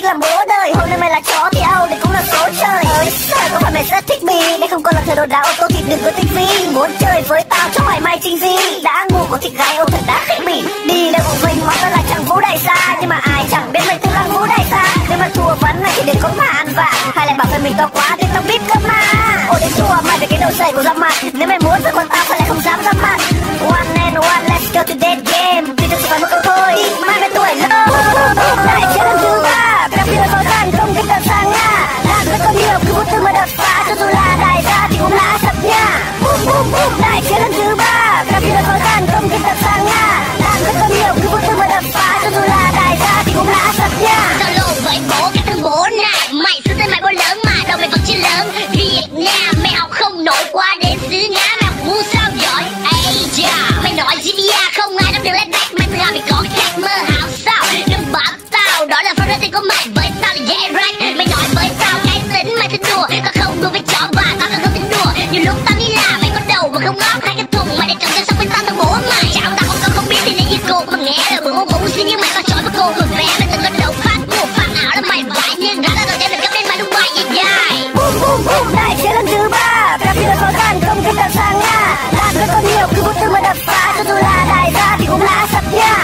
làm bố đời. Hôm nay mày là chó thì Âu đây cũng là số trời. Trời có phải mày rất thích mì, đây không còn là thời đồ đá ô tô thì đừng có tinh vi. Muốn chơi với tao cho mày may chính gì, đã ngu có thịt gái ô thật đã khích mỉ. Đi đâu một mình hóa ra là chẳng vũ đại xa, nhưng mà ai chẳng biết mày từng là vũ đại xa. Nếu mà thua ván này thì đừng có mà ăn vạ, hay lại bảo phải mình to quá thì tao biết cơ mà. Ôi đến thua mày về cái đầu dày của ra mặt, nếu mày muốn với con tao phải lại không dám ra mặt. One and one, let's go to that game. Vì tôi chỉ phải một câu thôi, mai về tuổi lâu. Lại chơi lần thứ ba, đặc biệt là khó khăn không kích tao sang nha. Làm rất có nhiều cứ vô tư mà đập phá, cho dù là đại gia thì cũng là sập nha. Lại chơi lần thứ ba, đặc biệt là khó khăn không kích tao sang nha. Làm rất có nhiều cứ vô tư mà đập phá, cho dù là đại gia thì cũng là sập nha. Tao lộ với bố cái thằng bố này, mày xưa tên mày bố lớn mà đâu mày vẫn chưa lớn. Việt Nam mày học không nổi qua đến xứ Nga, mày học ngu sao giỏi. Ây da, mày nói GDA không ai nắm được lên back, mày tự hào mày có khác mơ hảo sao? Đừng bảo tao đó là priority của mày, với tao là yeah right. Mày nói với tao cái tính mày tính đùa, tao không đùa với chó và tao không tính đùa. Nhiều lúc tao nghĩ là mày có đầu mà không ngóc, hai cái thùng mày để trồng cho xong với tao thằng bố mày. Chào tao không biết thì lấy gì cô mà nghe lời bố bố xin nhưng mày có chói với cô vừa vé mày từng có đầu phát của phản ảo là mày vãi nhưng ra là đầu tiên được cấp đến mày đúng quay gì dài. Đại chế lần thứ ba, đặc biệt là khó khăn không kích tao sang nha. Làm rất có nhiều cứ vô tư mà đập phá, cho dù là đại gia thì cũng là sập nha.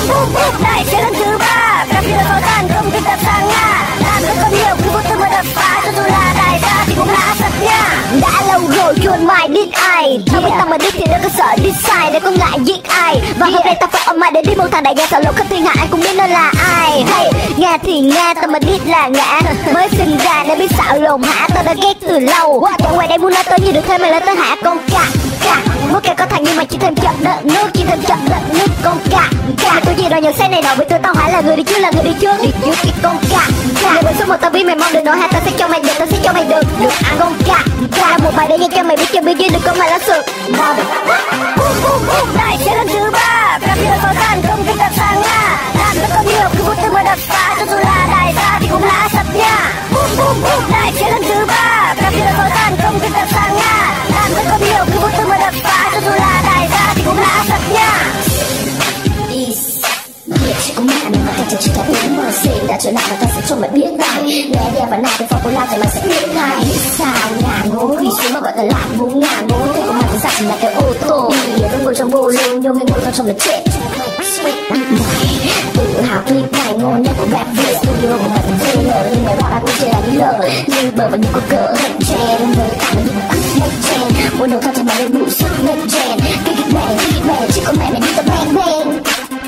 Đại chế lần thứ ba, đặc biệt là khó khăn không kích tao sang nha. Làm rất có nhiều cứ vô tư mà đập phá, cho dù là đại gia thì cũng là sập nha. Đã lâu rồi chuồn mày đít ai, tao biết tao mà đít thì đâu có sợ đít sai, đâu có ngại giết ai. Và hôm nay tao phải ôm mày để đi một thằng đại gia sợ lộ khắp thiên hạ ai cũng biết nó là ai. Hey, nghe thì nghe tao mà đít là ngã, mới sinh ra đã biết xạo lồn hả, tao đã ghét từ lâu. Tụi ngoài đây muốn nói tới như được thêm mày lên tới hả con cà. Muốn kêu có thằng nhưng mà chỉ thêm chậm đợt nước, chỉ thêm chậm đợt nước con cà. Mày tôi gì rồi nhận xe này nọ với tôi tao hỏi là người đi trước là người đi trước cái con cà. Người bên số một tao biết mày mong được nổi hai tao sẽ cho mày được, tao sẽ cho mày được ăn con cà. Một bài để nghe cho mày biết cho biết dưới được con mày lá sượt. Đại chế lần thứ ba, đặc biệt là khó khăn không kích tao sang nha. Làm rất có nhiều cứ vô tư mà đập phá, cho dù là đại gia thì cũng là sập nha. Đại chế lần thứ ba, đặc biệt là khó khăn không kích tao sang nha. Làm rất có nhiều cứ vô tư mà đập phá, cho dù là đại gia thì cũng là sập nha. Chỉ có mẹ mình mà thành chỉ có uống mà xịn đã trở lại và ta sẽ cho mày biết ngay. Nghe đeo vào nào cái phòng cô lao thì mày sẽ biết ngay. Sao nhà ngố vì xuống mà gọi là lại ngố ngả ngố thế của mày thì sao chỉ là cái ô tô. Đi ở trong ngồi trong vô lương nhưng người ngồi trong là chết. Tự hào clip này ngon nhất của rap Việt. Studio của mày thành dây lờ nhưng mày bảo là cũng chơi là đi lờ. Như bờ và những con cỡ hình chen với cả những con ức hết chen. Muốn đầu thao cho mày lên đủ sức lên chen. Cái mẹ chỉ có mẹ mày đi tập bang bang.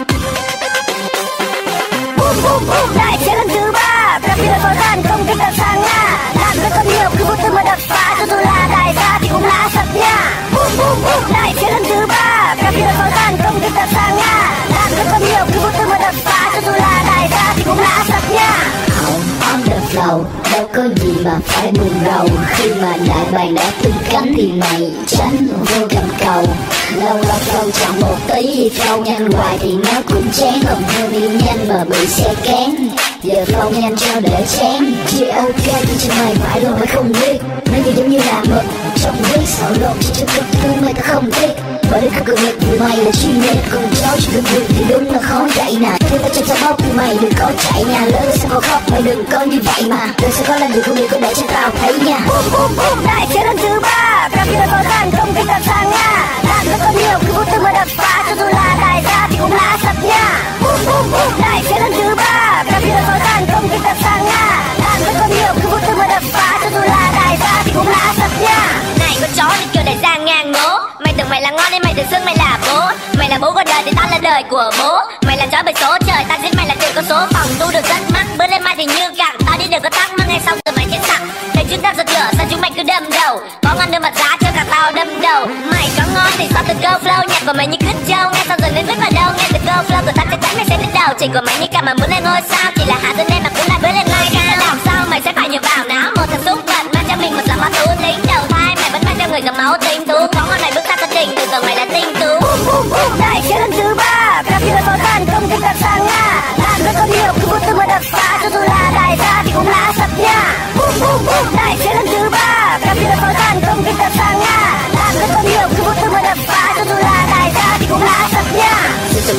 Đại chế lần thứ ba, đặc biệt là khó khăn không kích tao sang nha. Làm rất có nhiều cứ vô tư mà đập phá, cho dù là đại gia thì cũng là sập nha. Đại chế lần thứ ba, đặc biệt là khó khăn không kích tao sang nha. Làm rất có nhiều cứ vô tư mà đập phá, cho dù là đại gia thì cũng là sập nha. On the flow, đâu có gì mà phải buồn rầu. Khi mà đại bàng đã tung cánh thì mày tránh vô cầm cầu. Lâu lâu chẳng một tí thì flow nhanh hoài thì nó cũng chán. Còn hơn đi nhanh mà bị xe cán. Giờ flow nhanh cho để chán. Chỉ ok thì cho mày phải rồi mày không biết. Nó như giống như là mực trong viết sợ lộn chỉ cho cực thương mày ta không biết. Bởi vì các cường lực của mày là chuyên nghiệp. Còn cháu chỉ cần việc thì đúng là khó chạy nè. Khi ta chân sao bóc thì mày đừng có chạy nha. Lớn sao có khóc mày đừng có như vậy mà. Đời sẽ có làm gì không biết có để cho tao thấy nha. Đại chế lần thứ ba, đặc biệt là khó khăn không kích tao sang nha. Làm rất có nhiều cứ vô tư mà đập phá, cho dù là đại gia thì cũng là sập nha. Đại chế lần thứ ba, đặc biệt là khó khăn không kích tao sang nha. Làm rất có nhiều cứ vô tư mà đập phá, cho dù là đại gia thì cũng là sập nha. Này con chó đi kêu đại gia ngang ngố. Mày tưởng mày là ngon nên mày tự xưng mày là bố. Mày là bố của đời thì tao là đời của bố. Mày là chó bầy số trời, tao giết mày là tiền có số. Phòng tu được rất mắc, bữa lên mai thì như gặng. Tao đi được có thắc mắc ngay sau từ mày chết sặc. Thấy chúng ta giật lửa sao chúng mày cứ đâm đầu. Có ngon đưa mặt giá cho cả tao đâm đầu. Mày có ngon thì sao từ câu flow nhạc của mày như cứt trâu. Nghe sao dần lên vết vào đâu, nghe từ câu flow của tao chắc chắn mày sẽ lên đầu. Chỉ của mày như cả mà muốn lên ngôi sao, chỉ là hạ dân em mà cũng là bữa lên like ca. Làm sao mày sẽ phải nhờ vào não một thằng xúc vật mang cho mình một giọng máu tú lính đầu thai. Mày vẫn mang theo người dòng máu tinh tú. Có ngon mày bước ra tân tình, tưởng mày là tinh tú. Đại chế lần thứ ba, đặc biệt là khó khăn không kích tao sang nha. Làm rất có nhiều cứ vô tư mà đập phá, cho dù là đại gia thì cũng là sập nha. Đại chế lần thứ ba, đặc biệt là khó khăn không kích tao sang nha. Làm rất có nhiều cứ vô tư mà đập phá, cho dù là đại gia thì cũng là sập nha. Cho mày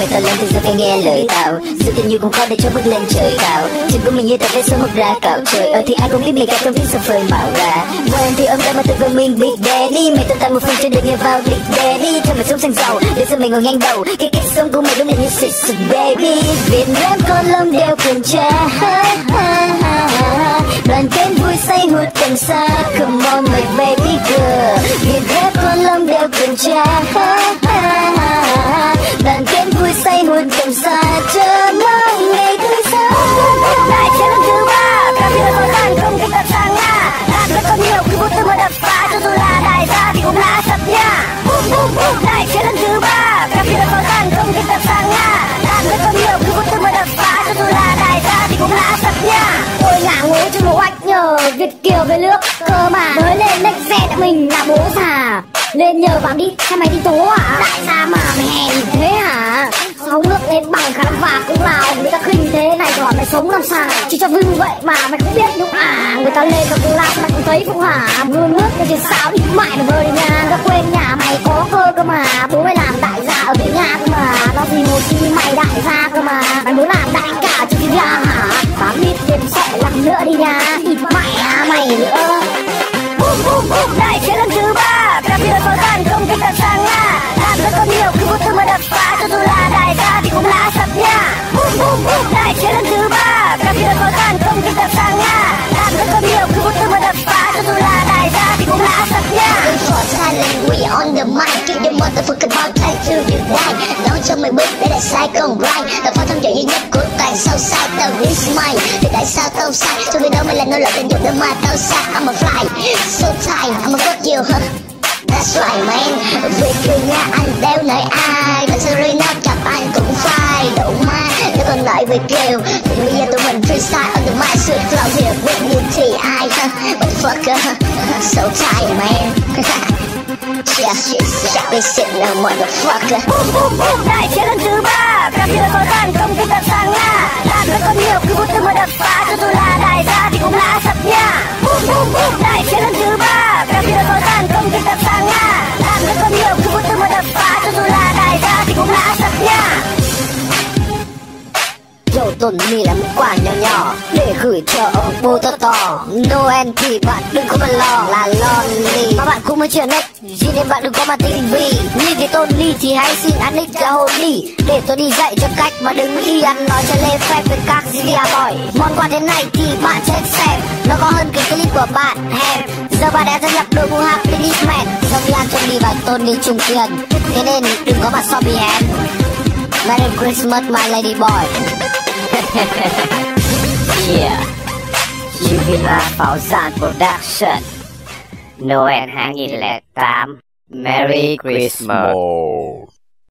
tao lên từ giờ phải nghe lời tao. Sự tình yêu cũng khó để cho bước lên trời cao. Chuyện của mình như tờ vé số một ra cạo trời. Thì ai cũng biết mình cả trong viết sơ phơi màu ra. Quen thì ông ta mà tự vương mình Big Daddy. Mày tồn tại một phần trên được nghe vào Big Daddy. Cho mày sống xanh giàu để giờ mày ngồi ngang đầu. Cái cách sống của mày đúng là như shit baby. Việt Nam con lông đeo cần cha. Đoàn kết vui say hút cần xa. Come on my baby girl. Việt Nam con lông đeo cần cha. Đoàn kết vui say hút cần xa. Chờ mong ngày tươi sáng. Đại chiến lần thứ 3, cà phê là khó khăn không kích tập sang Nga. Đạn vẫn còn nhiều cứ bút tư mà đập phá. Cho dù là đại gia thì cũng lá sập nha. Đại chiến lần thứ 3, cà phê là khó khăn không kích tập sang Nga. Đạn vẫn còn nhiều cứ bút tư mà đập phá. Cho dù là đại gia thì cũng lá sập nha. Tôi ngả ngố cho bố Oách nhờ Việt kiều về nước cơ mà mới lên next xe đã mình là bố già lên nhờ vào đi xe máy đi tố à. Đại gia mà mày hèn thế hả? Sáu nước lên bằng khả và cũng nào người ta khinh thế này rồi mày sống làm sao chỉ cho vui vậy mà mày không biết đúng à. Người ta lên và cũng làm mày cũng thấy cũng hả? Mưa nước cái chuyện sao đi mãi mà vơi đi nha. Người ta quên nhà mày có cơ mà bố mày làm đại gia ở bên nhà cơ mà nó gì một chi mày đại gia cơ mà mày muốn làm đại cả cho thiên gia hả? 8 lít thêm sẽ làm nữa đi nha. Ít mẹ mày nữa. Đại chiến lần thứ 3, cà phê là khó khăn không kích tập sang Nga. Đạn vẫn còn nhiều cứ bút tư mà đập phá. Cho dù là đại gia thì cũng lá sập nha. Đại chiến lần thứ 3, cà phê là khó khăn không kích tập sang Nga. Đạn vẫn còn nhiều cứ bút tư mà đập phá. Cho dù là đại gia thì cũng lá sập nha. For silent, we on the mic. Keep your motherfucking heart tight till you die. Nói cho mày biết đây là sai còn right. Tao phải tham dự duy nhất của toàn sâu sai. Tao risk mine, thì tại sao tao sai? Cho người đâu mày là nô lệ tình dục để mà tao sai. I'm a fly, so tight, I'm a fuck you, huh? That's right man. Vì cười nha anh đeo nợ ai. Bạn sẽ rơi nát gặp anh cũng phải đủ ma. Nếu còn lại về kêu thì bây giờ tụi mình freestyle on the mic. Sweet flow here with you thì ai, huh? Motherfucker, so tight man. Yeah, check this shit now motherfucker. Đại chiến lần thứ 3, cà phê là khó khăn không kích tập sang Nga. Đạn vẫn còn nhiều cứ bút tư mà đập phá. Cho dù là đại gia thì cũng lá sập nha. Đại chiến lần thứ 3, cà phê là khó khăn không kích tập sang Nga. Đạn vẫn còn nhiều cứ bút tư mà đập phá. Cho dù là đại gia thì cũng lá sập nha. Dầu tuần mi là một quả nhỏ nhỏ để gửi cho ông bố to to. Noel thì bạn đừng có mà lo là lonely mà bạn cũng mới chuyển hết gì nên bạn đừng có mà tình vì như cái tôn ly thì hãy xin ăn ít cả hồn đi để tôi đi dạy cho cách mà đừng đi ăn nói cho lê phép với các gì boy. Món quà thế này thì bạn sẽ xem nó có hơn cái clip của bạn em. Giờ bạn đã gia nhập đội ngũ Happiness Man xong đi ăn trong đi và tôn đi chung tiền thế nên đừng có mà so bì hèn. Merry Christmas my lady boy. Yeah, Juvila Fauzan Production Noel 2008 Merry Christmas.